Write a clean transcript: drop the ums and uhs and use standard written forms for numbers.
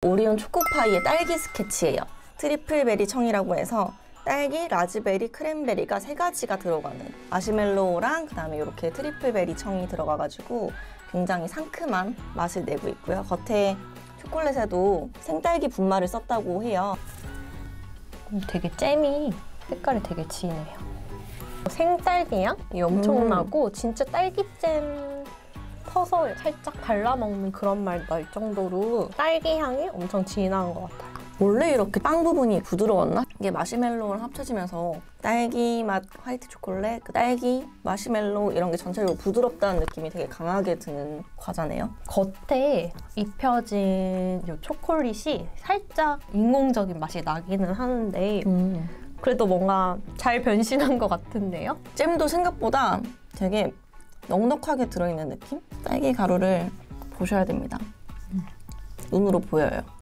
오리온 초코파이의 딸기 스케치예요. 트리플베리 청이라고 해서 딸기, 라즈베리, 크랜베리가 3가지가 들어가는 마시멜로우랑 그다음에 이렇게 트리플베리 청이 들어가가지고 굉장히 상큼한 맛을 내고 있고요. 겉에 초콜릿에도 생딸기 분말을 썼다고 해요. 되게 잼이 색깔이 되게 진해요. 생딸기 향이 엄청나고 진짜 딸기잼 퍼서 살짝 발라먹는 그런 맛 날 정도로 딸기 향이 엄청 진한 것 같아요. 원래 이렇게 빵 부분이 부드러웠나? 이게 마시멜로우랑 합쳐지면서 딸기 맛 화이트 초콜릿, 그 딸기, 마시멜로우 이런 게 전체적으로 부드럽다는 느낌이 되게 강하게 드는 과자네요. 겉에 입혀진 이 초콜릿이 살짝 인공적인 맛이 나기는 하는데 그래도 뭔가 잘 변신한 것 같은데요? 잼도 생각보다 되게 넉넉하게 들어있는 느낌? 딸기 가루를 보셔야 됩니다. 눈으로 보여요.